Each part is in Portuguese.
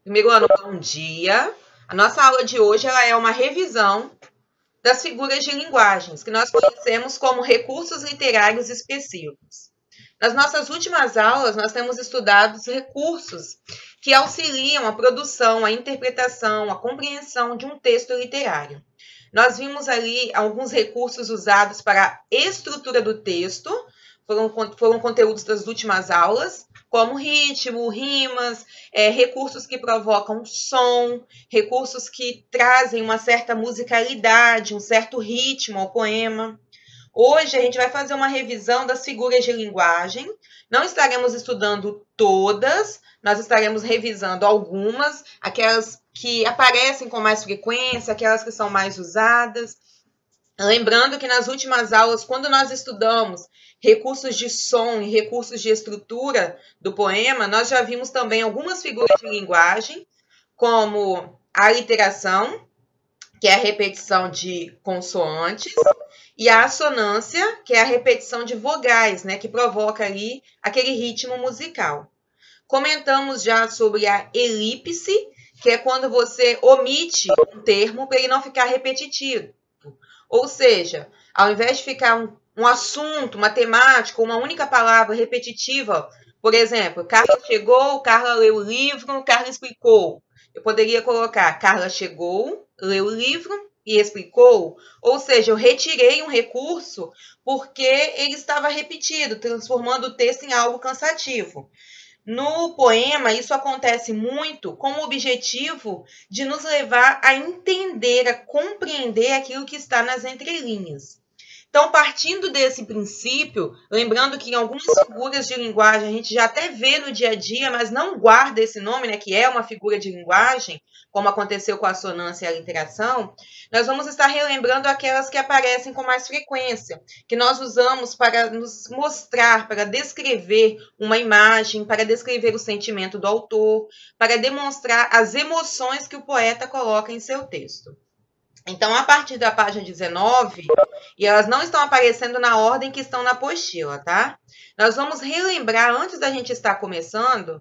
Primeiro ano, bom dia. A nossa aula de hoje ela é uma revisão das figuras de linguagens, que nós conhecemos como recursos literários específicos. Nas nossas últimas aulas, nós temos estudado os recursos que auxiliam a produção, a interpretação, a compreensão de um texto literário. Nós vimos ali alguns recursos usados para a estrutura do texto, foram conteúdos das últimas aulas, como ritmo, rimas, recursos que provocam som, recursos que trazem uma certa musicalidade, um certo ritmo ao poema. Hoje a gente vai fazer uma revisão das figuras de linguagem. Não estaremos estudando todas, nós estaremos revisando algumas, aquelas que aparecem com mais frequência, aquelas que são mais usadas. Lembrando que nas últimas aulas, quando nós estudamos recursos de som e recursos de estrutura do poema, nós já vimos também algumas figuras de linguagem, como a aliteração, que é a repetição de consoantes, e a assonância, que é a repetição de vogais, né, que provoca ali aquele ritmo musical. Comentamos já sobre a elipse, que é quando você omite um termo para ele não ficar repetitivo. Ou seja, ao invés de ficar um assunto, uma temática, uma única palavra repetitiva, por exemplo, Carla chegou, Carla leu o livro, Carla explicou. Eu poderia colocar Carla chegou, leu o livro e explicou. Ou seja, eu retirei um recurso porque ele estava repetido, transformando o texto em algo cansativo. No poema, isso acontece muito com o objetivo de nos levar a entender, a compreender aquilo que está nas entrelinhas. Então, partindo desse princípio, lembrando que em algumas figuras de linguagem a gente já até vê no dia a dia, mas não guarda esse nome, né, que é uma figura de linguagem, como aconteceu com a assonância e a aliteração, nós vamos estar relembrando aquelas que aparecem com mais frequência, que nós usamos para nos mostrar, para descrever uma imagem, para descrever o sentimento do autor, para demonstrar as emoções que o poeta coloca em seu texto. Então, a partir da página 19, e elas não estão aparecendo na ordem que estão na apostila, tá? Nós vamos relembrar, antes da gente estar começando,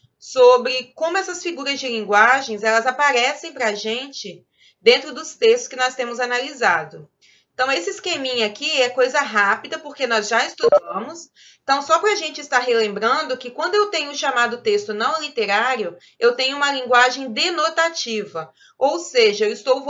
sobre como essas figuras de linguagens, elas aparecem para a gente dentro dos textos que nós temos analisado. Então, esse esqueminha aqui é coisa rápida, porque nós já estudamos. Então, só para a gente estar relembrando que quando eu tenho o chamado texto não literário, eu tenho uma linguagem denotativa. Ou seja, eu estou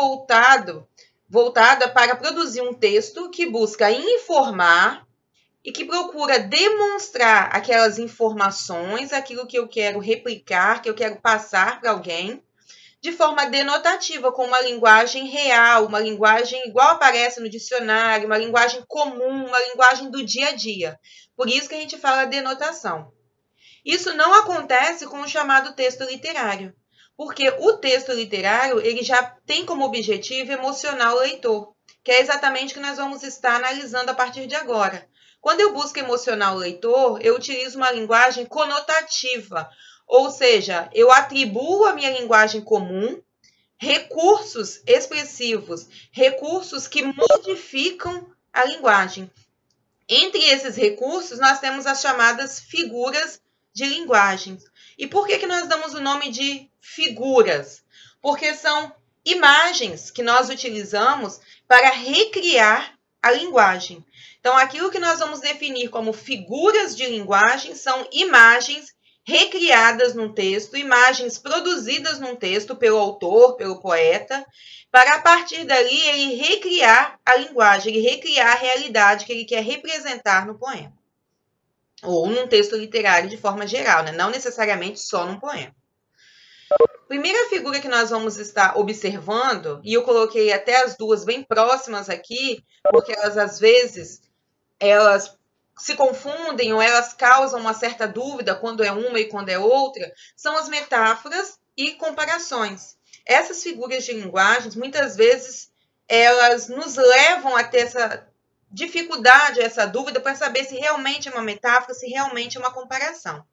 voltada para produzir um texto que busca informar e que procura demonstrar aquelas informações, aquilo que eu quero replicar, que eu quero passar para alguém, de forma denotativa, com uma linguagem real, uma linguagem igual aparece no dicionário, uma linguagem comum, uma linguagem do dia a dia. Por isso que a gente fala denotação. Isso não acontece com o chamado texto literário, porque o texto literário ele já tem como objetivo emocionar o leitor, que é exatamente o que nós vamos estar analisando a partir de agora. Quando eu busco emocionar o leitor, eu utilizo uma linguagem conotativa, ou seja, eu atribuo à minha linguagem comum recursos expressivos, recursos que modificam a linguagem. Entre esses recursos, nós temos as chamadas figuras de linguagem. E por que nós damos o nome de figuras? Porque são imagens que nós utilizamos para recriar a linguagem. Então, aquilo que nós vamos definir como figuras de linguagem são imagens recriadas num texto, imagens produzidas num texto pelo autor, pelo poeta, para a partir dali ele recriar a linguagem, ele recriar a realidade que ele quer representar no poema. Ou num texto literário de forma geral, né? Não necessariamente só num poema. Primeira figura que nós vamos estar observando, e eu coloquei até as duas bem próximas aqui, porque elas às vezes elas se confundem ou elas causam uma certa dúvida quando é uma e quando é outra, são as metáforas e comparações. Essas figuras de linguagens, muitas vezes, elas nos levam a ter essa dificuldade, essa dúvida para saber se realmente é uma metáfora, se realmente é uma comparação.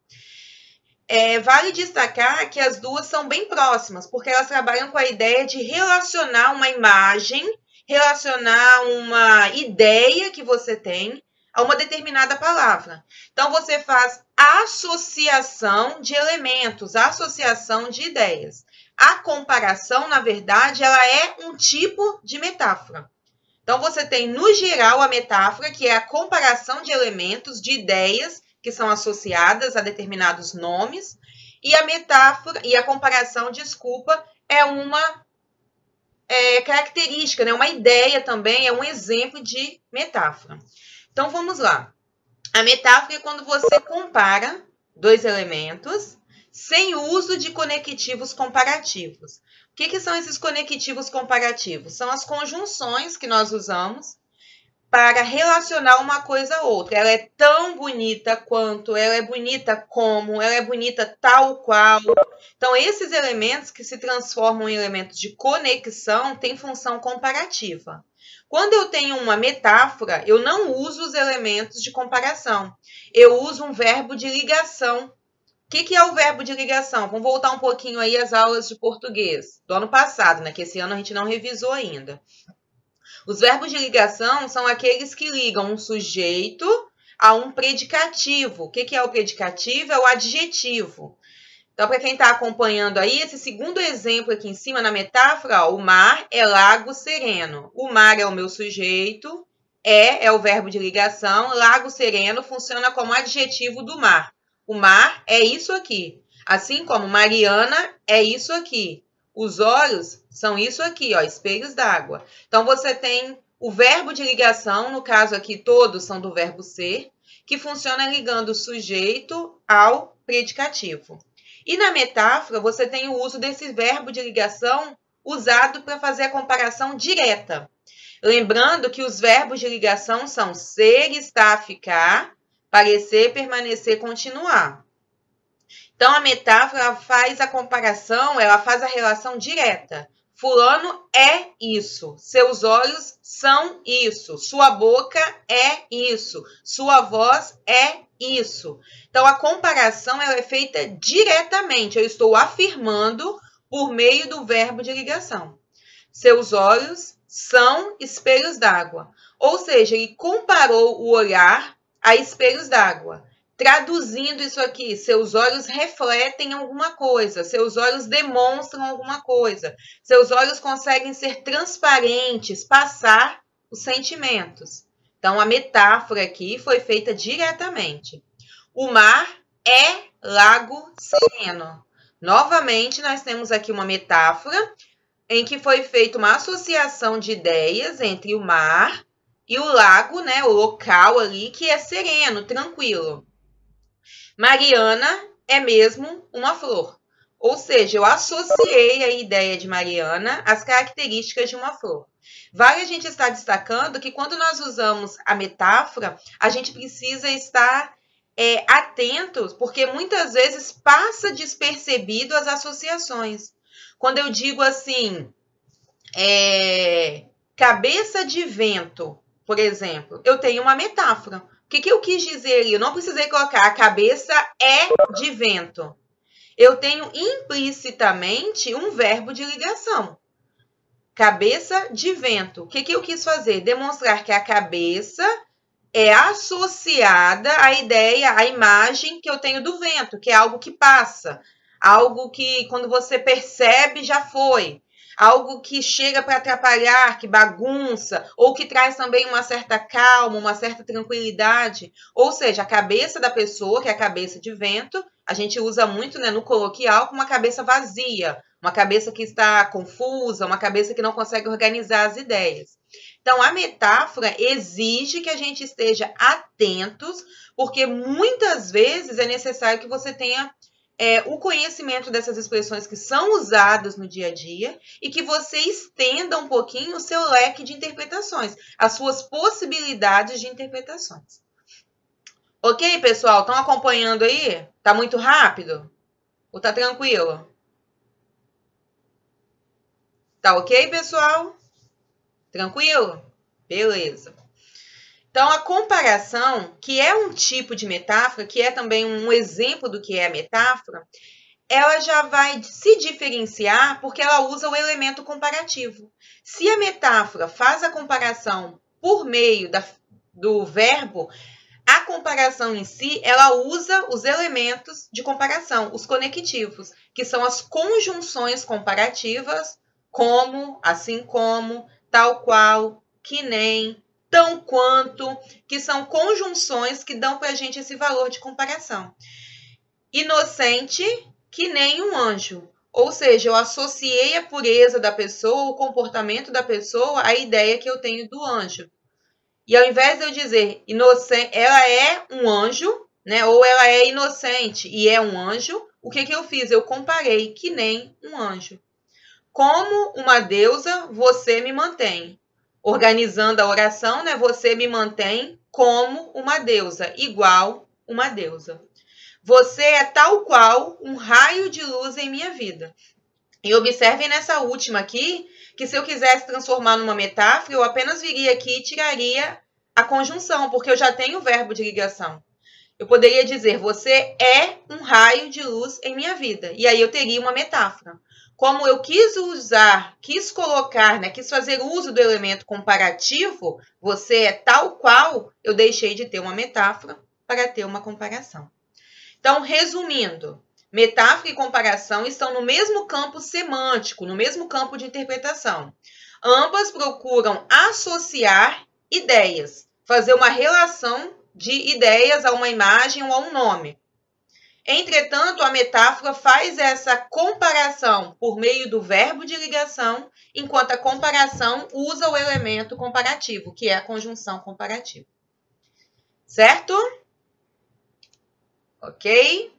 Vale destacar que as duas são bem próximas, porque elas trabalham com a ideia de relacionar uma imagem, relacionar uma ideia que você tem a uma determinada palavra. Então, você faz associação de elementos, associação de ideias. A comparação, na verdade, ela é um tipo de metáfora. Então, você tem, no geral, a metáfora, que é a comparação de elementos, de ideias que são associadas a determinados nomes, e a metáfora, e a comparação, desculpa, é uma característica, né? Uma ideia também, é um exemplo de metáfora. Então, vamos lá. A metáfora é quando você compara dois elementos sem uso de conectivos comparativos. O que são esses conectivos comparativos? São as conjunções que nós usamos para relacionar uma coisa a outra. Ela é tão bonita quanto, ela é bonita como, ela é bonita tal qual. Então, esses elementos que se transformam em elementos de conexão têm função comparativa. Quando eu tenho uma metáfora, eu não uso os elementos de comparação. Eu uso um verbo de ligação. O que é o verbo de ligação? Vamos voltar um pouquinho aí às aulas de português do ano passado, né? Que esse ano a gente não revisou ainda. Os verbos de ligação são aqueles que ligam um sujeito a um predicativo. O que é o predicativo? É o adjetivo. Então, para quem está acompanhando aí, esse segundo exemplo aqui em cima na metáfora, ó, o mar é lago sereno. O mar é o meu sujeito, é o verbo de ligação, lago sereno funciona como adjetivo do mar. O mar é isso aqui. Assim como Mariana é isso aqui. Os olhos são isso aqui, ó, espelhos d'água. Então, você tem o verbo de ligação, no caso aqui, todos são do verbo ser, que funciona ligando o sujeito ao predicativo. E na metáfora, você tem o uso desse verbo de ligação usado para fazer a comparação direta. Lembrando que os verbos de ligação são ser, estar, ficar, parecer, permanecer, continuar. Então, a metáfora faz a comparação, ela faz a relação direta. Fulano é isso, seus olhos são isso, sua boca é isso, sua voz é isso. Então, a comparação ela é feita diretamente, eu estou afirmando por meio do verbo de ligação. Seus olhos são espelhos d'água. Ou seja, ele comparou o olhar a espelhos d'água. Traduzindo isso aqui, seus olhos refletem alguma coisa, seus olhos demonstram alguma coisa, seus olhos conseguem ser transparentes, passar os sentimentos. Então, a metáfora aqui foi feita diretamente. O mar é lago sereno. Novamente, nós temos aqui uma metáfora em que foi feita uma associação de ideias entre o mar e o lago, né, o local ali, que é sereno, tranquilo. Mariana é mesmo uma flor. Ou seja, eu associei a ideia de Mariana às características de uma flor. Vale a gente estar destacando que quando nós usamos a metáfora, a gente precisa estar atentos, porque muitas vezes passa despercebido as associações. Quando eu digo assim, cabeça de vento, por exemplo, eu tenho uma metáfora. O que eu quis dizer ali? Eu não precisei colocar a cabeça é de vento. Eu tenho implicitamente um verbo de ligação. Cabeça de vento. O que eu quis fazer? Demonstrar que a cabeça é associada à ideia, à imagem que eu tenho do vento, que é algo que passa. Algo que quando você percebe já foi. Algo que chega para atrapalhar, que bagunça, ou que traz também uma certa calma, uma certa tranquilidade. Ou seja, a cabeça da pessoa, que é a cabeça de vento, a gente usa muito, né, no coloquial como uma cabeça vazia, uma cabeça que está confusa, uma cabeça que não consegue organizar as ideias. Então, a metáfora exige que a gente esteja atentos, porque muitas vezes é necessário que você tenha o conhecimento dessas expressões que são usadas no dia a dia e que você estenda um pouquinho o seu leque de interpretações, as suas possibilidades de interpretações. Ok, pessoal? Estão acompanhando aí? Tá muito rápido? Ou tá tranquilo? Tá ok, pessoal? Tranquilo? Beleza. Então, a comparação, que é um tipo de metáfora, que é também um exemplo do que é a metáfora, ela já vai se diferenciar porque ela usa o elemento comparativo. Se a metáfora faz a comparação por meio do verbo, a comparação em si, ela usa os elementos de comparação, os conectivos, que são as conjunções comparativas, como, assim como, tal qual, que nem, tão quanto, que são conjunções que dão para a gente esse valor de comparação. Inocente, que nem um anjo. Ou seja, eu associei a pureza da pessoa, o comportamento da pessoa, à ideia que eu tenho do anjo. E ao invés de eu dizer inocente, ela é um anjo, né? Ou ela é inocente e é um anjo, o que eu fiz? Eu comparei que nem um anjo. Como uma deusa, você me mantém. Organizando a oração, né? Você me mantém como uma deusa, igual uma deusa. Você é tal qual um raio de luz em minha vida. E observem nessa última aqui, que se eu quisesse transformar numa metáfora, eu apenas viria aqui e tiraria a conjunção, porque eu já tenho o verbo de ligação. Eu poderia dizer, você é um raio de luz em minha vida. E aí eu teria uma metáfora. Como eu quis colocar, né, quis fazer uso do elemento comparativo, você é tal qual, eu deixei de ter uma metáfora para ter uma comparação. Então, resumindo, metáfora e comparação estão no mesmo campo semântico, no mesmo campo de interpretação. Ambas procuram associar ideias, fazer uma relação de ideias a uma imagem ou a um nome. Entretanto, a metáfora faz essa comparação por meio do verbo de ligação, enquanto a comparação usa o elemento comparativo, que é a conjunção comparativa. Certo? Ok?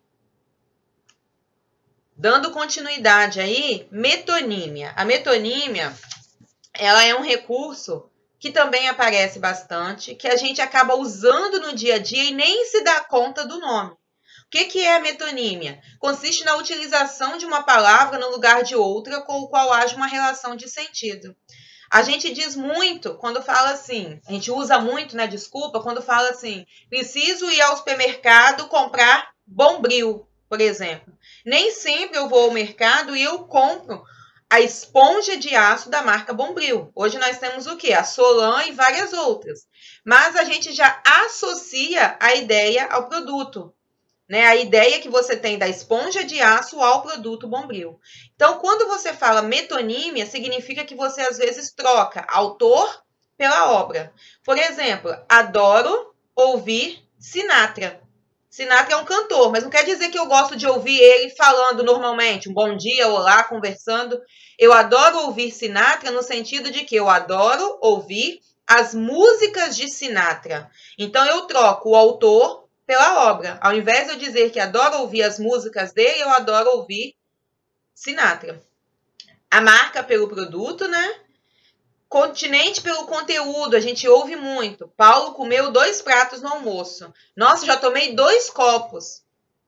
Dando continuidade aí, metonímia. A metonímia, ela é um recurso que também aparece bastante, que a gente acaba usando no dia a dia e nem se dá conta do nome. O que é a metonímia? Consiste na utilização de uma palavra no lugar de outra com o qual haja uma relação de sentido. A gente diz muito quando fala assim, a gente usa muito, né, desculpa, quando fala assim, preciso ir ao supermercado comprar Bombril, por exemplo. Nem sempre eu vou ao mercado e eu compro a esponja de aço da marca Bombril. Hoje nós temos o quê? A Solan e várias outras. Mas a gente já associa a ideia ao produto, né? A ideia que você tem da esponja de aço ao produto Bombril. Então, quando você fala metonímia, significa que você às vezes troca autor pela obra. Por exemplo, adoro ouvir Sinatra. Sinatra é um cantor, mas não quer dizer que eu gosto de ouvir ele falando normalmente, um bom dia, olá, conversando. Eu adoro ouvir Sinatra no sentido de que eu adoro ouvir as músicas de Sinatra. Então, eu troco o autor pela obra. Ao invés de eu dizer que adoro ouvir as músicas dele, eu adoro ouvir Sinatra. A marca pelo produto, né? Continente pelo conteúdo, a gente ouve muito. Paulo comeu 2 pratos no almoço. Nossa, já tomei 2 copos.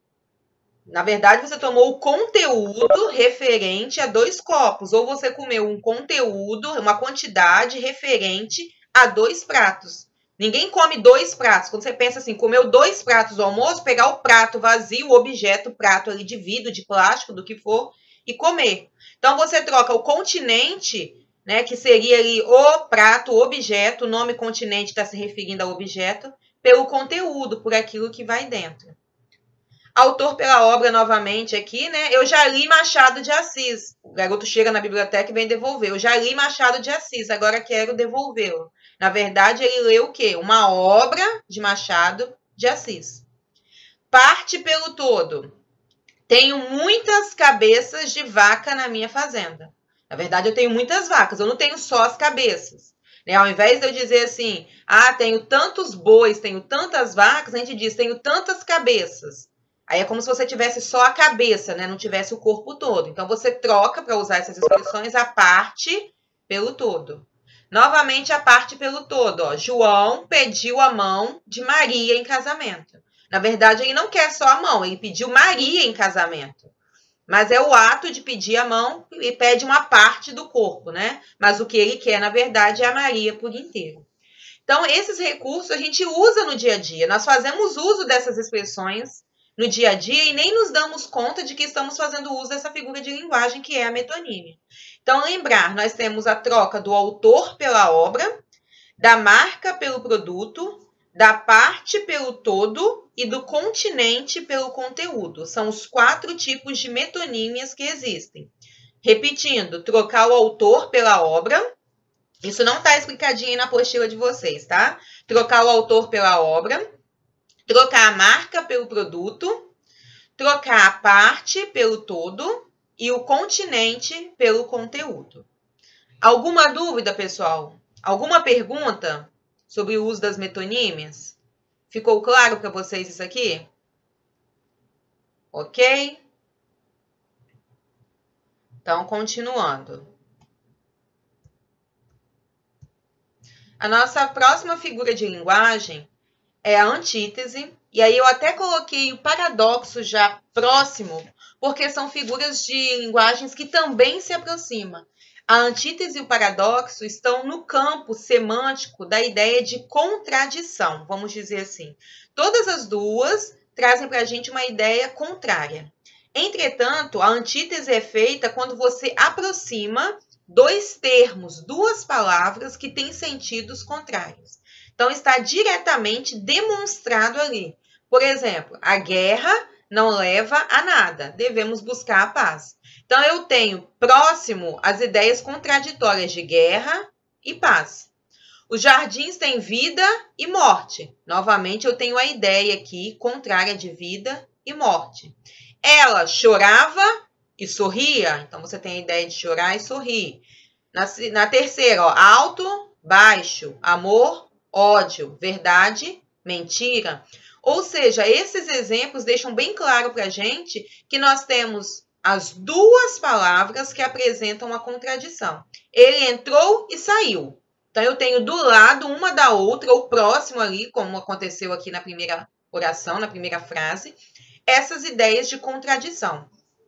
Na verdade, você tomou o conteúdo referente a 2 copos. Ou você comeu um conteúdo, uma quantidade referente a 2 pratos. Ninguém come 2 pratos. Quando você pensa assim, comeu 2 pratos do almoço, pegar o prato vazio, o objeto, o prato ali de vidro, de plástico, do que for, e comer. Então, você troca o continente, né, que seria ali o prato, o objeto, o nome continente está se referindo ao objeto, pelo conteúdo, por aquilo que vai dentro. Autor pela obra, novamente aqui, né? Eu já li Machado de Assis. O garoto chega na biblioteca e vem devolver. Eu já li Machado de Assis, agora quero devolvê-lo. Na verdade, ele leu o quê? Uma obra de Machado de Assis. Parte pelo todo. Tenho muitas cabeças de vaca na minha fazenda. Na verdade, eu tenho muitas vacas, eu não tenho só as cabeças. Né? Ao invés de eu dizer assim, tenho tantos bois, tenho tantas vacas, a gente diz, tenho tantas cabeças. Aí é como se você tivesse só a cabeça, né? Não tivesse o corpo todo. Então, você troca, para usar essas expressões, a parte pelo todo. Novamente, a parte pelo todo. Ó. João pediu a mão de Maria em casamento. Na verdade, ele não quer só a mão, ele pediu Maria em casamento. Mas é o ato de pedir a mão e pede uma parte do corpo, né? Mas o que ele quer, na verdade, é a Maria por inteiro. Então, esses recursos a gente usa no dia a dia. Nós fazemos uso dessas expressões no dia a dia e nem nos damos conta de que estamos fazendo uso dessa figura de linguagem que é a metonímia. Então, lembrar, nós temos a troca do autor pela obra, da marca pelo produto, da parte pelo todo e do continente pelo conteúdo. São os 4 tipos de metonímias que existem. Repetindo, trocar o autor pela obra. Isso não está explicadinho aí na apostila de vocês, tá? Trocar o autor pela obra. Trocar a marca pelo produto. Trocar a parte pelo todo e o continente pelo conteúdo. Alguma dúvida, pessoal? Alguma pergunta sobre o uso das metonímias? Ficou claro para vocês isso aqui? Ok? Então, continuando. A nossa próxima figura de linguagem é a antítese. E aí eu até coloquei o paradoxo já próximo, porque são figuras de linguagens que também se aproximam. A antítese e o paradoxo estão no campo semântico da ideia de contradição, vamos dizer assim. Todas as duas trazem para a gente uma ideia contrária. Entretanto, a antítese é feita quando você aproxima 2 termos, 2 palavras que têm sentidos contrários. Então, está diretamente demonstrado ali. Por exemplo, a guerra não leva a nada, devemos buscar a paz. Então, eu tenho próximo as ideias contraditórias de guerra e paz. Os jardins têm vida e morte. Novamente, eu tenho a ideia aqui contrária de vida e morte. Ela chorava e sorria. Então, você tem a ideia de chorar e sorrir. Na terceira, ó, alto, baixo, amor, ódio, verdade, mentira. Ou seja, esses exemplos deixam bem claro para a gente que nós temos as 2 palavras que apresentam uma contradição. Ele entrou e saiu. Então, eu tenho do lado uma da outra, ou próximo ali, como aconteceu aqui na primeira oração, na primeira frase, essas ideias de contradição.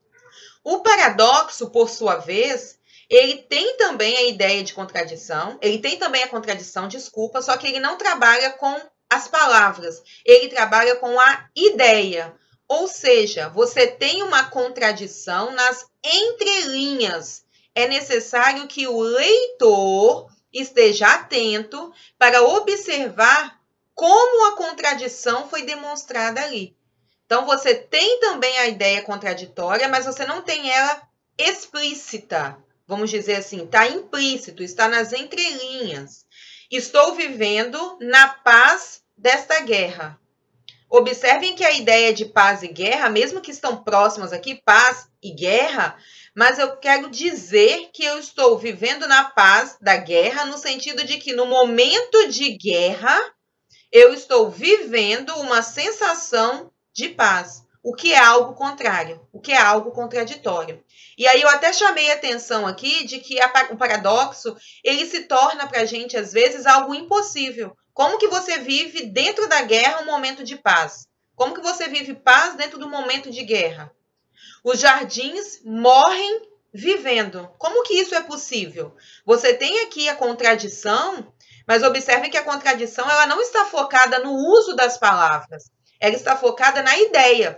O paradoxo, por sua vez, ele tem também a ideia de contradição, ele tem também a contradição, desculpa, só que ele não trabalha com as palavras, ele trabalha com a ideia. Ou seja, você tem uma contradição nas entrelinhas. É necessário que o leitor esteja atento para observar como a contradição foi demonstrada ali. Então, você tem também a ideia contraditória, mas você não tem ela explícita. Vamos dizer assim, está implícito, está nas entrelinhas. Estou vivendo na paz desta guerra. Observem que a ideia de paz e guerra, mesmo que estão próximas aqui, paz e guerra, mas eu quero dizer que eu estou vivendo na paz da guerra, no sentido de que no momento de guerra, eu estou vivendo uma sensação de paz, o que é algo contrário, o que é algo contraditório. E aí eu até chamei a atenção aqui de que o paradoxo, ele se torna para a gente, às vezes, algo impossível. Como que você vive dentro da guerra um momento de paz? Como que você vive paz dentro do momento de guerra? Os jardins morrem vivendo. Como que isso é possível? Você tem aqui a contradição, mas observe que a contradição ela não está focada no uso das palavras. Ela está focada na ideia.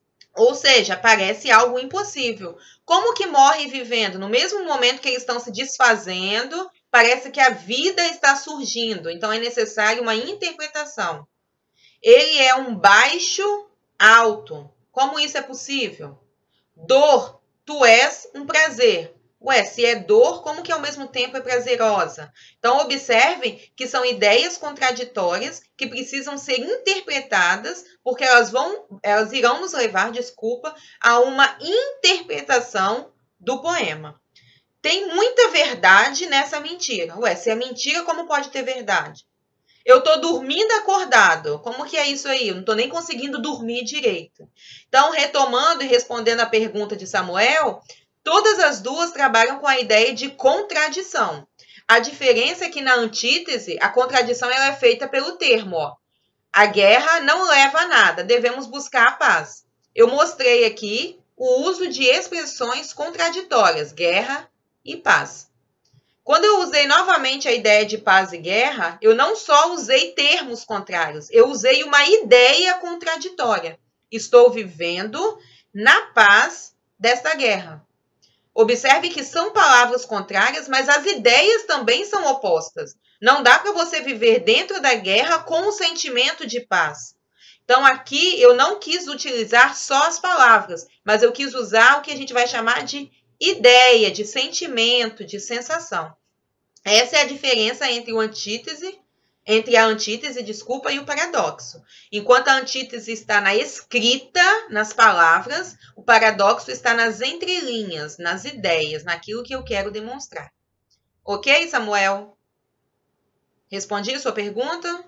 Ou seja, parece algo impossível. Como que morre vivendo? No mesmo momento que eles estão se desfazendo, parece que a vida está surgindo. Então, é necessário uma interpretação. Ele é um baixo alto. Como isso é possível? Dor, tu és um prazer. Ué, se é dor, como que ao mesmo tempo é prazerosa? Então, observem que são ideias contraditórias que precisam ser interpretadas, porque elas irão nos levar, a uma interpretação do poema. Tem muita verdade nessa mentira. Ué, se é mentira, como pode ter verdade? Eu estou dormindo acordado. Como que é isso aí? Eu não estou nem conseguindo dormir direito. Então, retomando e respondendo a pergunta de Samuel, todas as 2 trabalham com a ideia de contradição. A diferença é que na antítese, a contradição ela é feita pelo termo. Ó. A guerra não leva a nada, devemos buscar a paz. Eu mostrei aqui o uso de expressões contraditórias, guerra e paz. Quando eu usei novamente a ideia de paz e guerra, eu não só usei termos contrários, eu usei uma ideia contraditória. Estou vivendo na paz desta guerra. Observe que são palavras contrárias, mas as ideias também são opostas. Não dá para você viver dentro da guerra com um sentimento de paz. Então, aqui eu não quis utilizar só as palavras, mas eu quis usar o que a gente vai chamar de ideia, de sentimento, de sensação. Essa é a diferença entre a antítese, e o paradoxo. Enquanto a antítese está na escrita, nas palavras, o paradoxo está nas entrelinhas, nas ideias, naquilo que eu quero demonstrar. Ok, Samuel? Respondi a sua pergunta?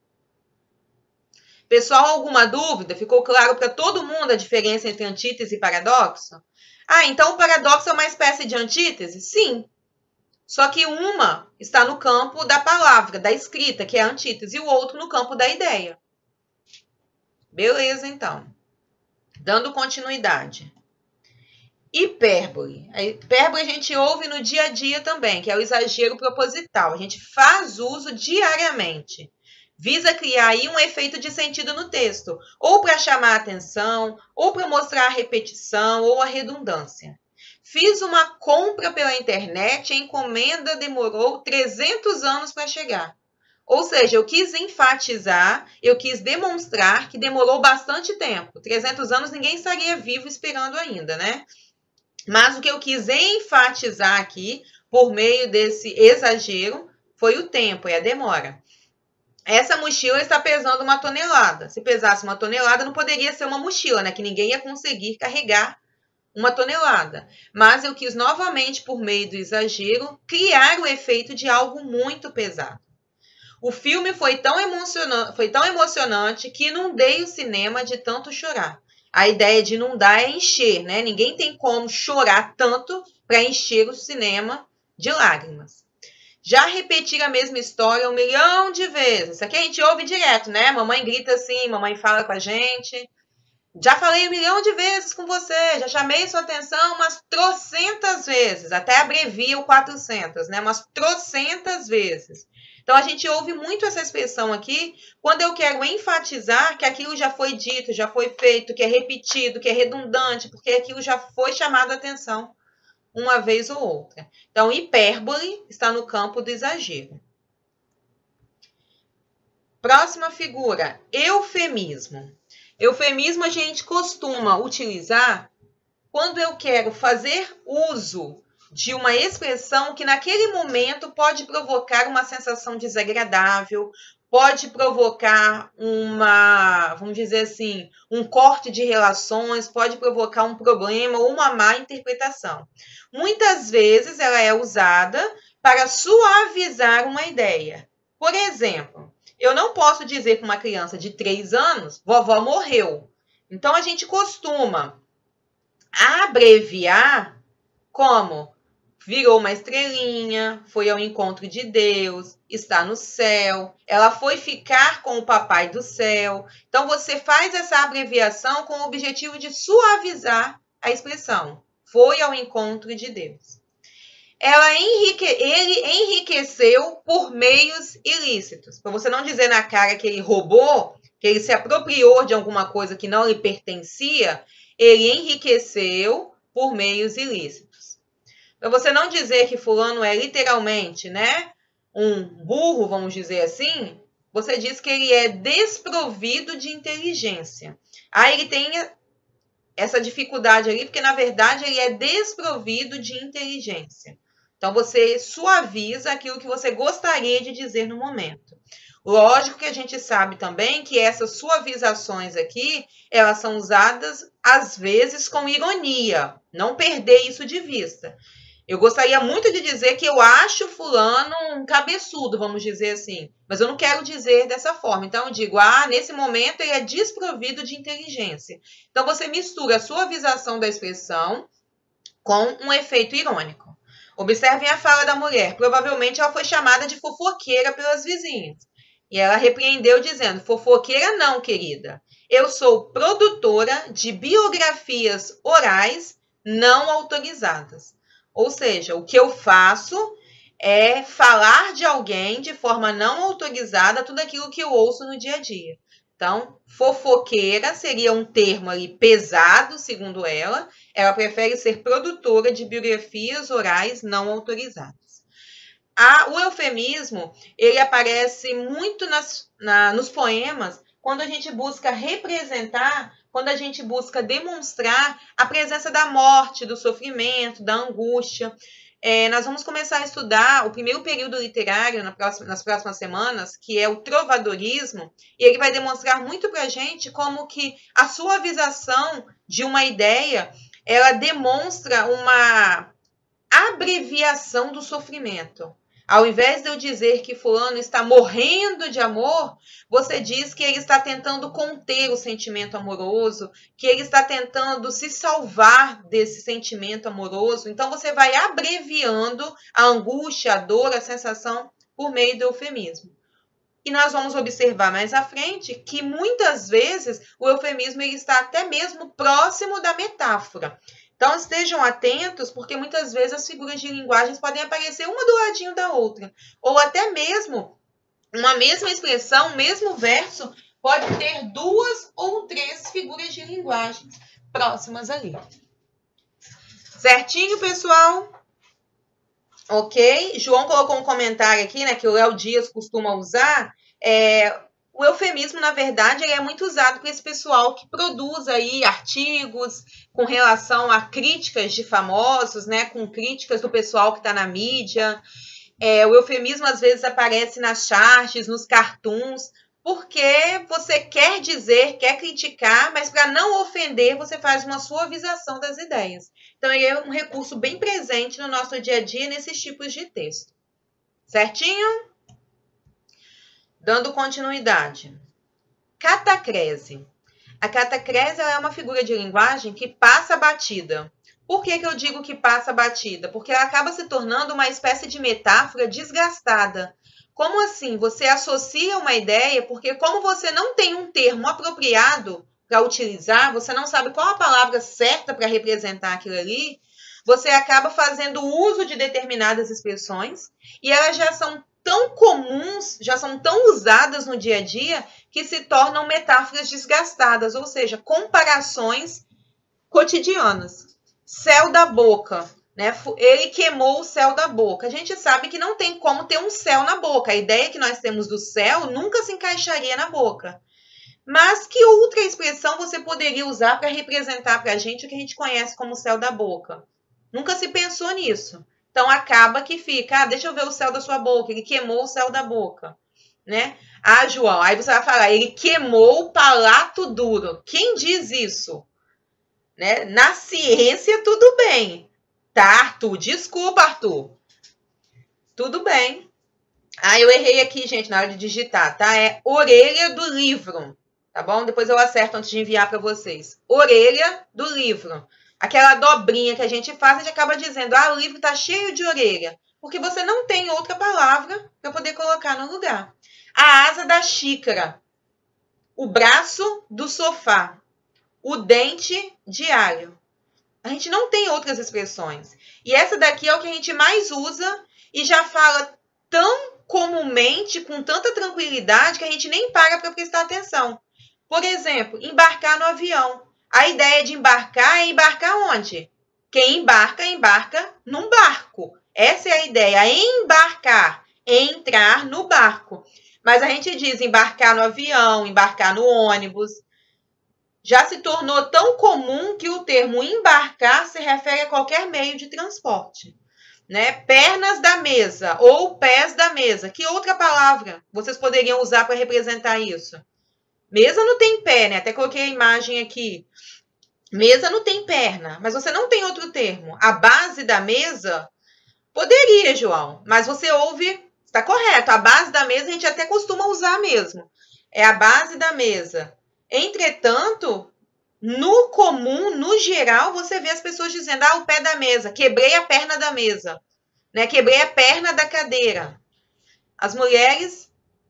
Pessoal, alguma dúvida? Ficou claro para todo mundo a diferença entre antítese e paradoxo? Ah, então o paradoxo é uma espécie de antítese? Sim. Só que uma está no campo da palavra, da escrita, que é a antítese, e o outro no campo da ideia. Beleza, então. Dando continuidade. Hipérbole. A hipérbole a gente ouve no dia a dia também, que é o exagero proposital. A gente faz uso diariamente. Visa criar aí um efeito de sentido no texto, ou para chamar a atenção, ou para mostrar a repetição ou a redundância. Fiz uma compra pela internet e a encomenda demorou 300 anos para chegar. Ou seja, eu quis enfatizar, eu quis demonstrar que demorou bastante tempo. 300 anos ninguém estaria vivo esperando ainda, né? Mas o que eu quis enfatizar aqui, por meio desse exagero, foi o tempo e a demora. Essa mochila está pesando 1 tonelada. Se pesasse 1 tonelada, não poderia ser uma mochila, né? Que ninguém ia conseguir carregar 1 tonelada. Mas eu quis novamente, por meio do exagero, criar o efeito de algo muito pesado. O filme foi tão emocionante que inundei o cinema de tanto chorar. A ideia de inundar é encher, né? Ninguém tem como chorar tanto para encher o cinema de lágrimas. Já repetir a mesma história 1 milhão de vezes. Isso aqui a gente ouve direto, né? Mamãe grita assim, mamãe fala com a gente. Já falei 1 milhão de vezes com você, já chamei sua atenção umas trocentas vezes, até abrevia o 400, né? Umas trocentas vezes. Então, a gente ouve muito essa expressão aqui quando eu quero enfatizar que aquilo já foi dito, já foi feito, que é repetido, que é redundante, porque aquilo já foi chamado a atenção uma vez ou outra. Então, hipérbole está no campo do exagero. Próxima figura, eufemismo. Eufemismo a gente costuma utilizar quando eu quero fazer uso de uma expressão que naquele momento pode provocar uma sensação desagradável, pode provocar vamos dizer assim, um corte de relações, pode provocar um problema ou uma má interpretação. Muitas vezes ela é usada para suavizar uma ideia. Por exemplo, eu não posso dizer para uma criança de 3 anos, vovó morreu. Então, a gente costuma abreviar como virou uma estrelinha, foi ao encontro de Deus, está no céu, ela foi ficar com o papai do céu. Então, você faz essa abreviação com o objetivo de suavizar a expressão. Foi ao encontro de Deus. Ele enriqueceu por meios ilícitos. Para você não dizer na cara que ele roubou, que ele se apropriou de alguma coisa que não lhe pertencia, ele enriqueceu por meios ilícitos. Para você não dizer que fulano é literalmente, né, um burro, vamos dizer assim, você diz que ele é desprovido de inteligência. Aí ele tem essa dificuldade ali, porque na verdade ele é desprovido de inteligência. Então, você suaviza aquilo que você gostaria de dizer no momento. Lógico que a gente sabe também que essas suavizações aqui, elas são usadas, às vezes, com ironia. Não perder isso de vista. Eu gostaria muito de dizer que eu acho fulano um cabeçudo, vamos dizer assim. Mas eu não quero dizer dessa forma. Então, eu digo, nesse momento ele é desprovido de inteligência. Então, você mistura a suavização da expressão com um efeito irônico. Observem a fala da mulher. Provavelmente ela foi chamada de fofoqueira pelas vizinhas. E ela repreendeu dizendo, fofoqueira não, querida. Eu sou produtora de biografias orais não autorizadas. Ou seja, o que eu faço é falar de alguém de forma não autorizada tudo aquilo que eu ouço no dia a dia. Então, fofoqueira seria um termo ali pesado, segundo ela. Ela prefere ser produtora de biografias orais não autorizadas. O eufemismo, ele aparece muito nos poemas quando a gente busca representar, quando a gente busca demonstrar a presença da morte, do sofrimento, da angústia. Nós vamos começar a estudar o primeiro período literário nas próximas semanas, que é o trovadorismo, e ele vai demonstrar muito para a gente como que a suavização de uma ideia, ela demonstra uma abreviação do sofrimento. Ao invés de eu dizer que fulano está morrendo de amor, você diz que ele está tentando conter o sentimento amoroso, que ele está tentando se salvar desse sentimento amoroso. Então, você vai abreviando a angústia, a dor, a sensação por meio do eufemismo. E nós vamos observar mais à frente que muitas vezes o eufemismo ele está até mesmo próximo da metáfora. Então, estejam atentos, porque muitas vezes as figuras de linguagens podem aparecer uma do ladinho da outra. Ou até mesmo, uma mesma expressão, um mesmo verso, pode ter 2 ou 3 figuras de linguagens próximas ali. Certinho, pessoal? Ok? João colocou um comentário aqui, né, que o Léo Dias costuma usar. O eufemismo, na verdade, ele é muito usado por esse pessoal que produz aí artigos com relação a críticas de famosos, né, com críticas do pessoal que está na mídia. O eufemismo, às vezes, aparece nas charts, nos cartoons, porque você quer dizer, quer criticar, mas para não ofender, você faz uma suavização das ideias. Então, ele é um recurso bem presente no nosso dia a dia nesses tipos de texto. Certinho? Dando continuidade. Catacrese. A catacrese é uma figura de linguagem que passa batida. Por que eu digo que passa batida? Porque ela acaba se tornando uma espécie de metáfora desgastada. Como assim? Você associa uma ideia, porque como você não tem um termo apropriado para utilizar, você não sabe qual a palavra certa para representar aquilo ali, você acaba fazendo uso de determinadas expressões e elas já são tão comuns, já são tão usadas no dia a dia, que se tornam metáforas desgastadas, ou seja, comparações cotidianas. Céu da boca, né? Ele queimou o céu da boca. A gente sabe que não tem como ter um céu na boca. A ideia que nós temos do céu nunca se encaixaria na boca. Mas que outra expressão você poderia usar para representar para a gente o que a gente conhece como céu da boca? Nunca se pensou nisso. Então, acaba que fica, deixa eu ver o céu da sua boca, ele queimou o céu da boca, né? João, aí você vai falar, ele queimou o palato duro. Quem diz isso? Né? Na ciência, tudo bem. Tá, Arthur? Desculpa, Arthur. Tudo bem. Eu errei aqui, gente, na hora de digitar, tá? É orelha do livro, tá bom? Depois eu acerto antes de enviar para vocês. Orelha do livro. Aquela dobrinha que a gente faz, a gente acaba dizendo, o livro está cheio de orelha. Porque você não tem outra palavra para poder colocar no lugar. A asa da xícara. O braço do sofá. O dente de alho. A gente não tem outras expressões. E essa daqui é o que a gente mais usa e já fala tão comumente, com tanta tranquilidade, que a gente nem para prestar atenção. Por exemplo, embarcar no avião. A ideia de embarcar é embarcar onde? Quem embarca, embarca num barco. Essa é a ideia, embarcar, entrar no barco. Mas a gente diz embarcar no avião, embarcar no ônibus. Já se tornou tão comum que o termo embarcar se refere a qualquer meio de transporte. Né? Pernas da mesa ou pés da mesa. Que outra palavra vocês poderiam usar para representar isso? Mesa não tem pé, né? Até coloquei a imagem aqui. Mesa não tem perna, mas você não tem outro termo. A base da mesa, poderia, João, mas você ouve, está correto. A base da mesa a gente até costuma usar mesmo. É a base da mesa. Entretanto, no comum, no geral, você vê as pessoas dizendo, o pé da mesa, quebrei a perna da mesa, né? Quebrei a perna da cadeira. As mulheres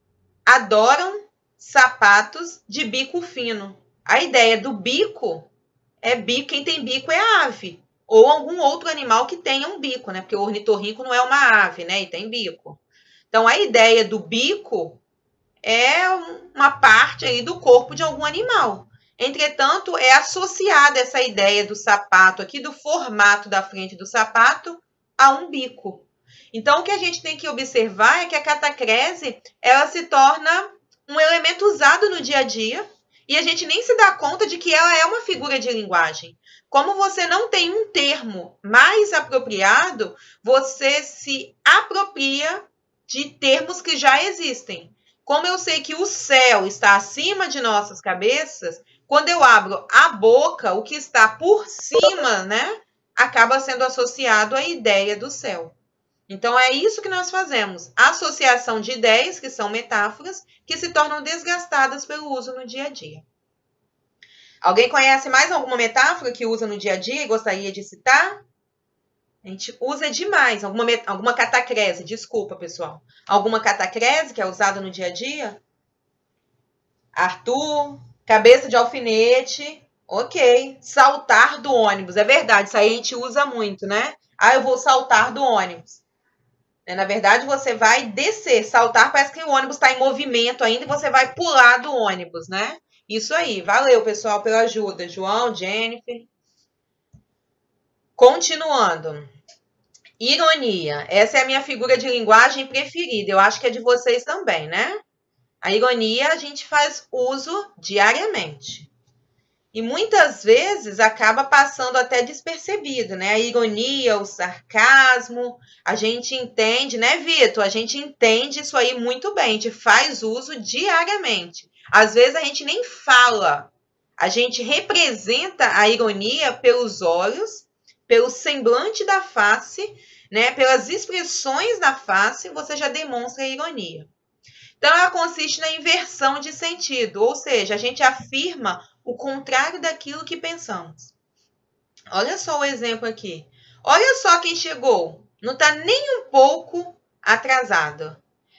adoram sapatos de bico fino. A ideia do bico é bico, quem tem bico é a ave, ou algum outro animal que tenha um bico, né? Porque o ornitorrinco não é uma ave, né? E tem bico. Então, a ideia do bico é uma parte aí do corpo de algum animal. Entretanto, é associada essa ideia do sapato aqui, do formato da frente do sapato, a um bico. Então, o que a gente tem que observar é que a catacrese, ela se torna um elemento usado no dia a dia e a gente nem se dá conta de que ela é uma figura de linguagem. Como você não tem um termo mais apropriado, você se apropria de termos que já existem. Como eu sei que o céu está acima de nossas cabeças, quando eu abro a boca, o que está por cima, né, acaba sendo associado à ideia do céu. Então, é isso que nós fazemos. Associação de ideias, que são metáforas, que se tornam desgastadas pelo uso no dia a dia. Alguém conhece mais alguma metáfora que usa no dia a dia e gostaria de citar? A gente usa demais. Alguma catacrese, desculpa, pessoal. Alguma catacrese que é usada no dia a dia? Arthur, cabeça de alfinete, ok. Saltar do ônibus, é verdade, isso aí a gente usa muito, né? Ah, eu vou saltar do ônibus. Na verdade, você vai descer. Saltar parece que o ônibus está em movimento ainda e você vai pular do ônibus, né? Isso aí. Valeu, pessoal, pela ajuda. João, Jennifer. Continuando. Ironia. Essa é a minha figura de linguagem preferida. Eu acho que é de vocês também, né? A ironia a gente faz uso diariamente. E muitas vezes acaba passando até despercebido, né? A ironia, o sarcasmo, a gente entende, né, Vitor? A gente entende isso aí muito bem, a gente faz uso diariamente. Às vezes a gente nem fala, a gente representa a ironia pelos olhos, pelo semblante da face, né? Pelas expressões da face, você já demonstra a ironia. Então, ela consiste na inversão de sentido, ou seja, a gente afirma o contrário daquilo que pensamos. Olha só o exemplo aqui. Olha só quem chegou. Não está nem um pouco atrasado.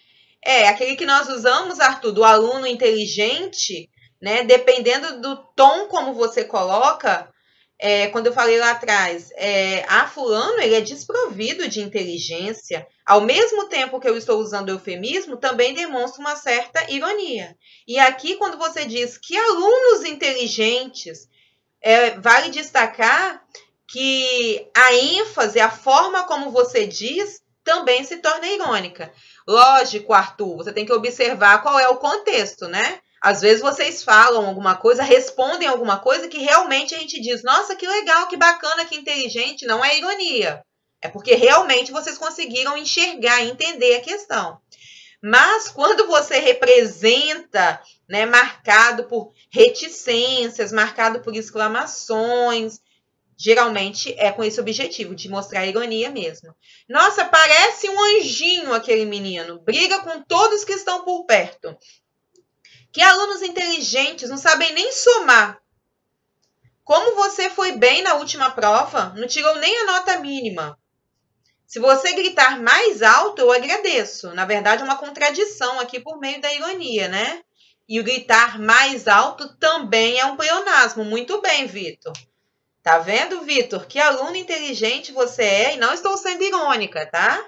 É aquele que nós usamos, Arthur, do aluno inteligente, né? Dependendo do tom como você coloca, quando eu falei lá atrás, fulano, ele é desprovido de inteligência. Ao mesmo tempo que eu estou usando eufemismo, também demonstra uma certa ironia. E aqui, quando você diz que alunos inteligentes, vale destacar que a ênfase, a forma como você diz, também se torna irônica. Lógico, Arthur, você tem que observar qual é o contexto, né? Às vezes vocês falam alguma coisa, respondem alguma coisa que realmente a gente diz, nossa, que legal, que bacana, que inteligente. Não é ironia. É porque realmente vocês conseguiram enxergar, entender a questão. Mas quando você representa, né, marcado por reticências, marcado por exclamações, geralmente é com esse objetivo, de mostrar a ironia mesmo. Nossa, parece um anjinho aquele menino. Briga com todos que estão por perto. Que alunos inteligentes não sabem nem somar. Como você foi bem na última prova, não tirou nem a nota mínima. Se você gritar mais alto, eu agradeço. Na verdade, é uma contradição aqui por meio da ironia, né? E o gritar mais alto também é um pleonasmo. Muito bem, Vitor. Tá vendo, Vitor? Que aluno inteligente você é, e não estou sendo irônica, tá?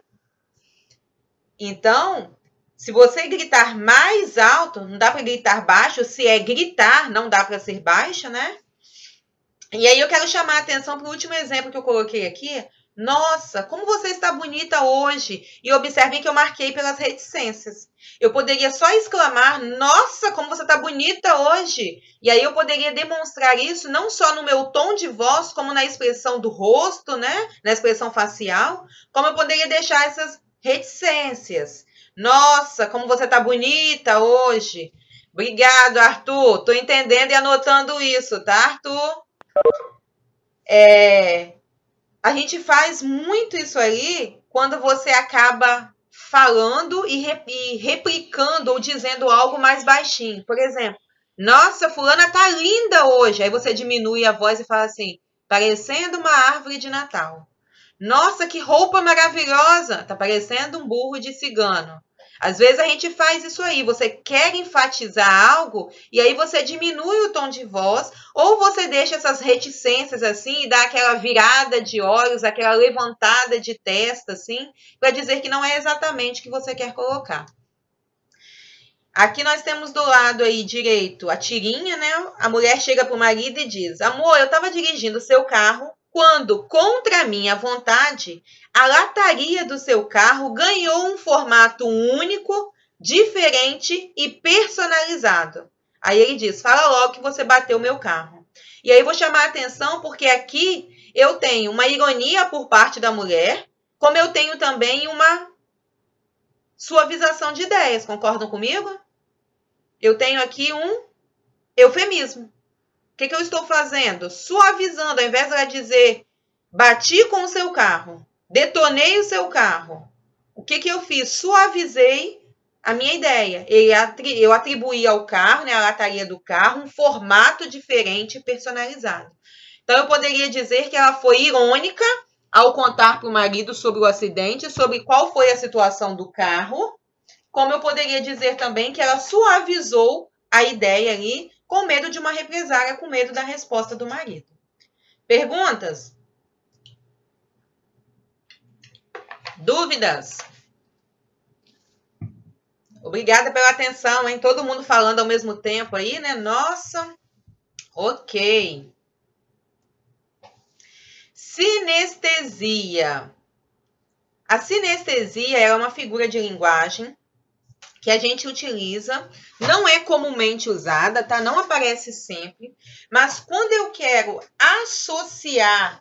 Então, se você gritar mais alto, não dá para gritar baixo. Se é gritar, não dá para ser baixo, né? E aí eu quero chamar a atenção para o último exemplo que eu coloquei aqui. Nossa, como você está bonita hoje. E observem que eu marquei pelas reticências. Eu poderia só exclamar, nossa, como você está bonita hoje. E aí eu poderia demonstrar isso não só no meu tom de voz, como na expressão do rosto, né? Na expressão facial. Como eu poderia deixar essas reticências. Nossa, como você está bonita hoje. Obrigado, Arthur. Estou entendendo e anotando isso, tá, Arthur? A gente faz muito isso aí quando você acaba falando e replicando ou dizendo algo mais baixinho. Por exemplo, nossa, fulana tá linda hoje. Aí você diminui a voz e fala assim, parecendo uma árvore de Natal. Nossa, que roupa maravilhosa. Tá parecendo um burro de cigano. Às vezes a gente faz isso aí, você quer enfatizar algo e aí você diminui o tom de voz ou você deixa essas reticências assim e dá aquela virada de olhos, aquela levantada de testa assim, para dizer que não é exatamente o que você quer colocar. Aqui nós temos do lado aí direito a tirinha, né? A mulher chega para o marido e diz: amor, eu estava dirigindo o seu carro quando, contra a minha vontade, a lataria do seu carro ganhou um formato único, diferente e personalizado. Aí ele diz: fala logo que você bateu meu carro. E aí eu vou chamar a atenção porque aqui eu tenho uma ironia por parte da mulher, como eu tenho também uma suavização de ideias. Concordam comigo? Eu tenho aqui um eufemismo. O que eu estou fazendo? Suavizando, ao invés de ela dizer bati com o seu carro, detonei o seu carro. O que eu fiz? Suavizei a minha ideia. Eu atribuí ao carro, né, a lataria do carro, um formato diferente e personalizado. Então, eu poderia dizer que ela foi irônica ao contar para o marido sobre o acidente, sobre qual foi a situação do carro, como eu poderia dizer também que ela suavizou a ideia ali, com medo de uma represália, com medo da resposta do marido. Perguntas? Dúvidas? Obrigada pela atenção, hein? Todo mundo falando ao mesmo tempo aí, né? Nossa! Ok. Sinestesia. A sinestesia é uma figura de linguagem que a gente utiliza, não é comumente usada, tá? Não aparece sempre, mas quando eu quero associar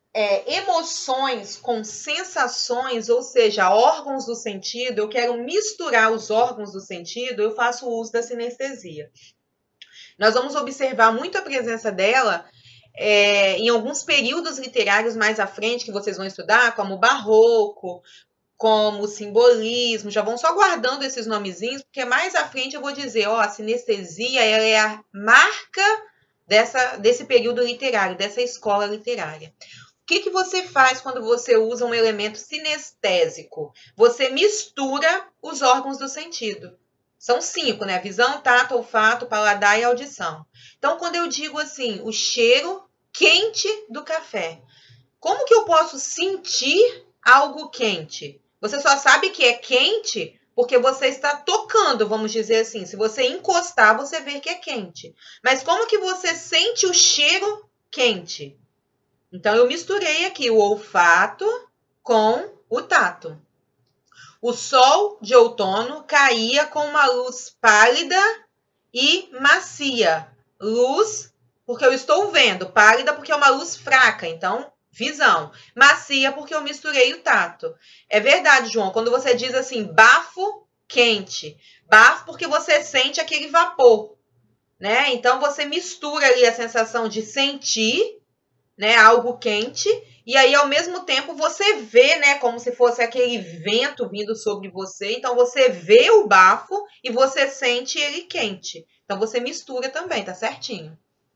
emoções com sensações, ou seja, órgãos do sentido, eu quero misturar os órgãos do sentido, eu faço uso da sinestesia. Nós vamos observar muito a presença dela em alguns períodos literários mais à frente, que vocês vão estudar, como o Barroco, como o simbolismo, já vão só guardando esses nomezinhos, porque mais à frente eu vou dizer, a sinestesia ela é a marca desse período literário, dessa escola literária. O que você faz quando você usa um elemento sinestésico? Você mistura os órgãos do sentido. São 5, né? Visão, tato, olfato, paladar e audição. Então, quando eu digo assim, o cheiro quente do café, como que eu posso sentir algo quente? Você só sabe que é quente porque você está tocando, vamos dizer assim. Se você encostar, você vê que é quente. Mas como que você sente o cheiro quente? Então, eu misturei aqui o olfato com o tato. O sol de outono caía com uma luz pálida e macia. Luz, porque eu estou vendo. Pálida, porque é uma luz fraca. Então, visão. Macia, porque eu misturei o tato. É verdade, João, quando você diz assim, bafo quente. Bafo, porque você sente aquele vapor, né? Então, você mistura ali a sensação de sentir, né, algo quente, e aí, ao mesmo tempo, você vê, né, como se fosse aquele vento vindo sobre você. Então, você vê o bafo e você sente ele quente. Então, você mistura também, tá certinho.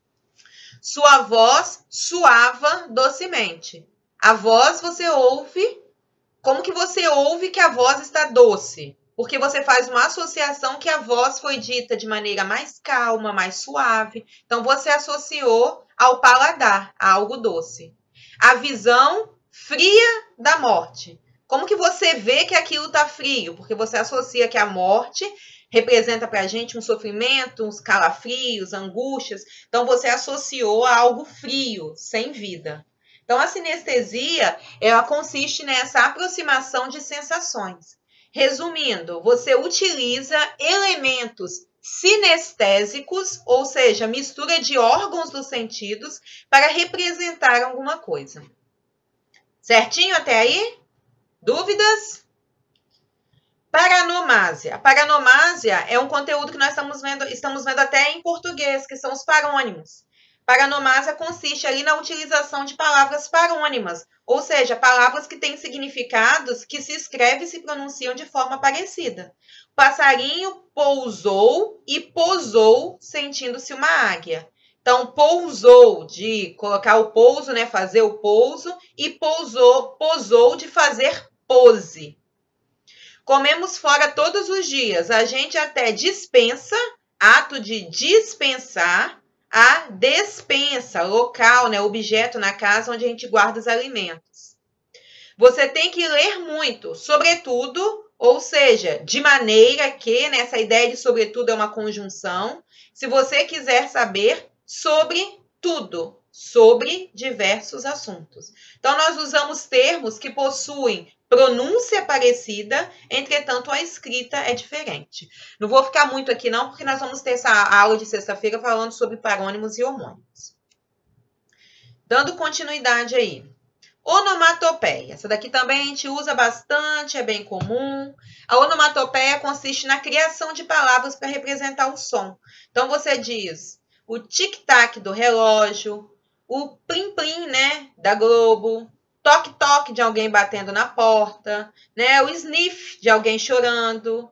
Sua voz suava docemente. A voz você ouve. Como que você ouve que a voz está doce? Porque você faz uma associação que a voz foi dita de maneira mais calma, mais suave. Então, você associou ao paladar, a algo doce. A visão fria da morte. Como que você vê que aquilo está frio? Porque você associa que a morte representa para a gente um sofrimento, uns calafrios, angústias. Então, você associou a algo frio, sem vida. Então, a sinestesia, ela consiste nessa aproximação de sensações. Resumindo, você utiliza elementos sinestésicos, ou seja, mistura de órgãos dos sentidos, para representar alguma coisa. Certinho até aí? Dúvidas? Paranomásia. A paranomásia é um conteúdo que nós estamos vendo até em português, que são os parônimos. Paranomásia consiste ali na utilização de palavras parônimas, ou seja, palavras que têm significados que se escrevem e se pronunciam de forma parecida. O passarinho pousou e posou, sentindo-se uma águia. Então, pousou, de colocar o pouso, né, fazer o pouso, e posou de fazer pose. Comemos fora todos os dias. A gente até dispensa, ato de dispensar, a despensa, local, né, objeto na casa onde a gente guarda os alimentos. Você tem que ler muito, sobretudo Ou seja, de maneira que, né, essa ideia de sobretudo é uma conjunção. Se você quiser saber sobre tudo, sobre diversos assuntos. Então, nós usamos termos que possuem pronúncia parecida, entretanto, a escrita é diferente. Não vou ficar muito aqui, não, porque nós vamos ter essa aula de sexta-feira falando sobre parônimos e homônimos. Dando continuidade aí. Onomatopeia. Essa daqui também a gente usa bastante, é bem comum. A onomatopeia consiste na criação de palavras para representar o som. Então, você diz o tic-tac do relógio, o plim-plim, né, da Globo, toque-toque de alguém batendo na porta, né, o sniff de alguém chorando,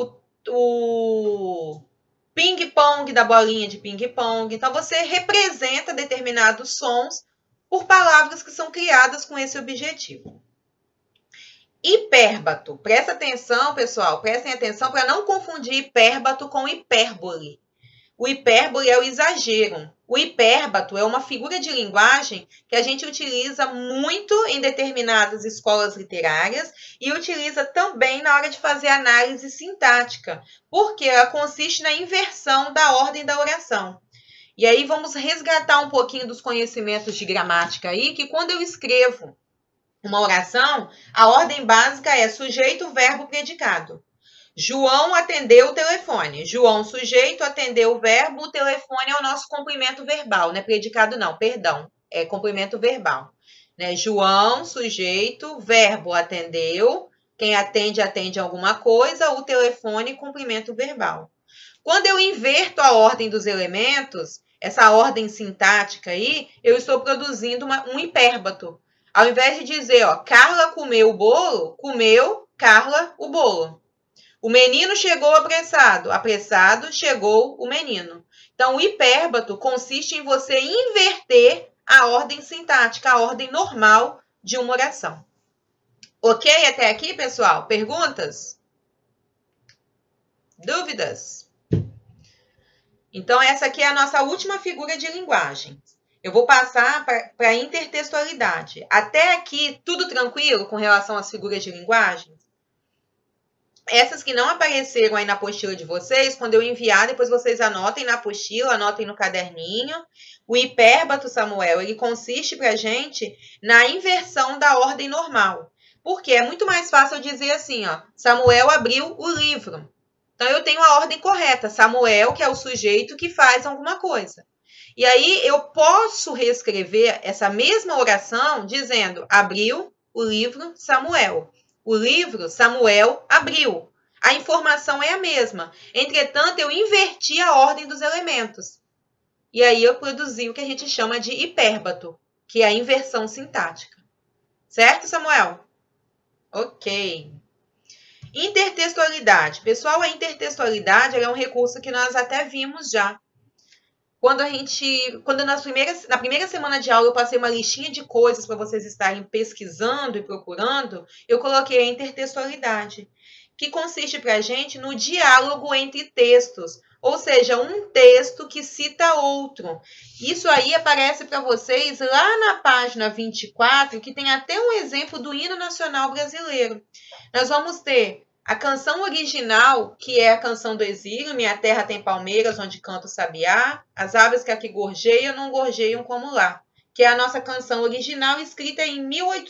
o ping-pong da bolinha de ping-pong. Então, você representa determinados sons por palavras que são criadas com esse objetivo. Hipérbato. Presta atenção, pessoal. Prestem atenção para não confundir hipérbato com hipérbole. O hipérbole é o exagero. O hipérbato é uma figura de linguagem que a gente utiliza muito em determinadas escolas literárias e utiliza também na hora de fazer análise sintática, porque ela consiste na inversão da ordem da oração. E aí vamos resgatar um pouquinho dos conhecimentos de gramática aí, que quando eu escrevo uma oração, a ordem básica é sujeito, verbo, predicado. João atendeu o telefone. João, sujeito, atendeu o verbo, o telefone é o nosso complemento verbal, não é predicado não, perdão, é complemento verbal. Né? João, sujeito, verbo, atendeu, quem atende, atende alguma coisa, o telefone, complemento verbal. Quando eu inverto a ordem dos elementos, essa ordem sintática aí, eu estou produzindo um hipérbato. Ao invés de dizer, ó, Carla comeu o bolo, comeu Carla o bolo. O menino chegou apressado, apressado chegou o menino. Então, o hipérbato consiste em você inverter a ordem sintática, a ordem normal de uma oração. Ok até aqui, pessoal? Perguntas? Dúvidas? Então, essa aqui é a nossa última figura de linguagem. Eu vou passar para a intertextualidade. Até aqui, tudo tranquilo com relação às figuras de linguagem? Essas que não apareceram aí na apostila de vocês, quando eu enviar, depois vocês anotem na apostila, anotem no caderninho. O hipérbato, Samuel, ele consiste para a gente na inversão da ordem normal. Porque é muito mais fácil eu dizer assim, ó, Samuel abriu o livro. Então, eu tenho a ordem correta. Samuel, que é o sujeito que faz alguma coisa. E aí, eu posso reescrever essa mesma oração dizendo, abriu o livro Samuel. O livro Samuel abriu. A informação é a mesma. Entretanto, eu inverti a ordem dos elementos. E aí, eu produzi o que a gente chama de hipérbato, que é a inversão sintática. Certo, Samuel? Ok. Intertextualidade. Pessoal, a intertextualidade é um recurso que nós até vimos já. Quando na primeira semana de aula eu passei uma listinha de coisas para vocês estarem pesquisando e procurando, eu coloquei a intertextualidade, que consiste para a gente no diálogo entre textos, ou seja, um texto que cita outro. Isso aí aparece para vocês lá na página 24, que tem até um exemplo do hino nacional brasileiro. Nós vamos ter a canção original, que é a canção do exílio, Minha Terra Tem Palmeiras, Onde Canta o Sabiá, As Aves que Aqui Gorjeiam, Não Gorjeiam Como Lá, que é a nossa canção original, escrita em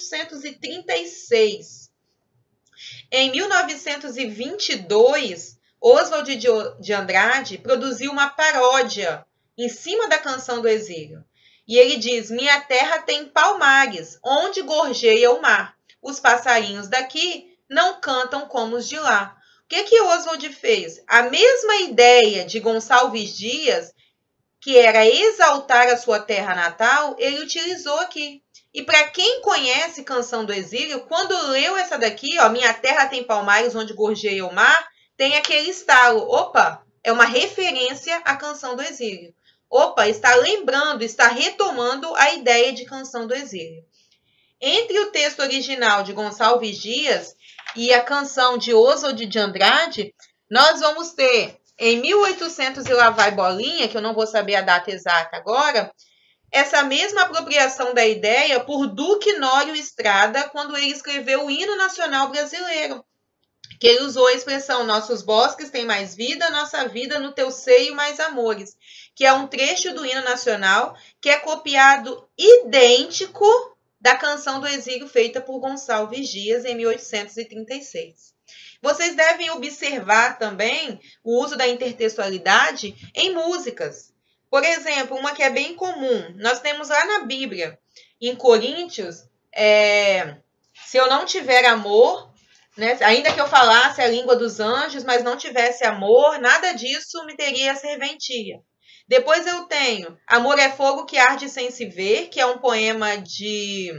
1836. Em 1922, Oswald de Andrade produziu uma paródia em cima da canção do exílio. E ele diz, Minha terra tem palmares, onde gorjeia o mar. Os passarinhos daqui não cantam como os de lá. O que Oswald fez? A mesma ideia de Gonçalves Dias, que era exaltar a sua terra natal, ele utilizou aqui. E para quem conhece Canção do Exílio, quando leu essa daqui, ó, Minha terra tem palmares, onde gorjeia o mar, tem aquele estalo. Opa, é uma referência à Canção do Exílio. Opa, está lembrando, está retomando a ideia de Canção do Exílio. Entre o texto original de Gonçalves Dias e a canção de Oswald de Andrade, nós vamos ter, em 1800 e lá vai bolinha, que eu não vou saber a data exata agora, essa mesma apropriação da ideia por Duque Nório Estrada, quando ele escreveu o hino nacional brasileiro. que ele usou a expressão nossos bosques têm mais vida, nossa vida no teu seio mais amores, que é um trecho do hino nacional que é copiado idêntico da canção do exílio feita por Gonçalves Dias em 1836. Vocês devem observar também o uso da intertextualidade em músicas. Por exemplo, uma que é bem comum, nós temos lá na Bíblia, em Coríntios, se eu não tiver amor, né, ainda que eu falasse a língua dos anjos, mas não tivesse amor, nada disso me teria serventia. Depois eu tenho Amor é fogo que arde sem se ver, que é um poema de...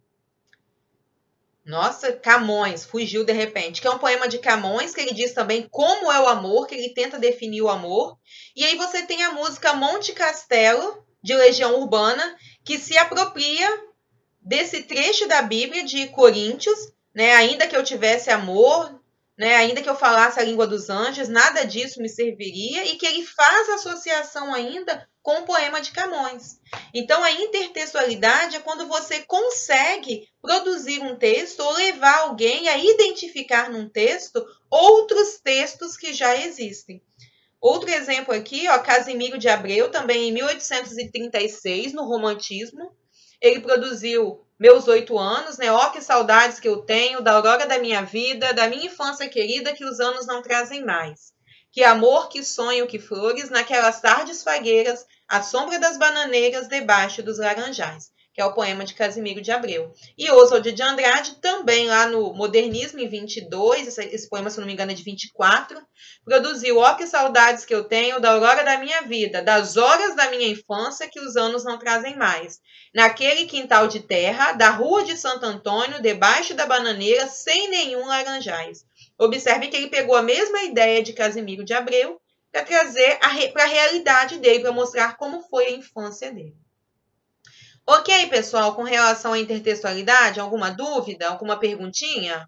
Nossa, Camões, fugiu de repente. Que é um poema de Camões, que ele diz também como é o amor, que ele tenta definir o amor. E aí você tem a música Monte Castelo, de Legião Urbana, que se apropria desse trecho da Bíblia de Coríntios, né? Ainda que eu tivesse amor, né? Ainda que eu falasse a língua dos anjos, nada disso me serviria, e que ele faz associação ainda com o poema de Camões. Então, a intertextualidade é quando você consegue produzir um texto ou levar alguém a identificar num texto outros textos que já existem. Outro exemplo aqui, ó, Casimiro de Abreu, também em 1836, no Romantismo. Ele produziu Meus 8 anos, né? Ó, que saudades que eu tenho da aurora da minha vida, da minha infância querida, que os anos não trazem mais. Que amor, que sonho, que flores, naquelas tardes fagueiras, à sombra das bananeiras, debaixo dos laranjais, que é o poema de Casimiro de Abreu. E Oswald de Andrade, também lá no Modernismo, em 22, esse poema, se não me engano, é de 24, produziu Ó, que saudades que eu tenho da aurora da minha vida, das horas da minha infância que os anos não trazem mais. Naquele quintal de terra, da rua de Santo Antônio, debaixo da bananeira, sem nenhum laranjais. Observe que ele pegou a mesma ideia de Casimiro de Abreu para trazer para a realidade dele, para mostrar como foi a infância dele. Ok, pessoal, com relação à intertextualidade, alguma dúvida, alguma perguntinha?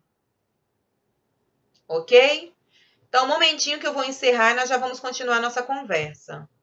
Ok? Então, um momentinho que eu vou encerrar e nós já vamos continuar nossa conversa.